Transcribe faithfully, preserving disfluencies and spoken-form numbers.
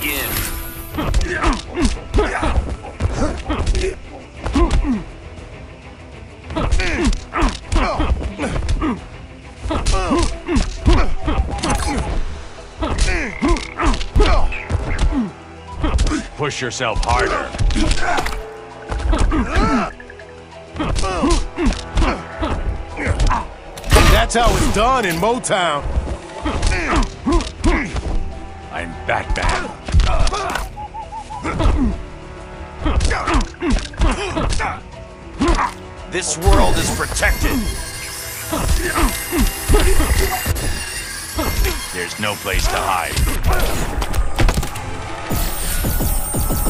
begin. Push yourself harder. That's how it's done in Motown. I'm Batman. This world is protected. There's no place to hide.